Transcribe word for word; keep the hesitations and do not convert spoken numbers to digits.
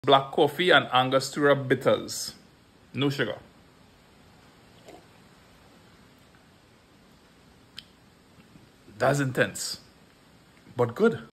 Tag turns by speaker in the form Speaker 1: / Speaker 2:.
Speaker 1: Black coffee and Angostura Bitters. No sugar. That's intense, but good.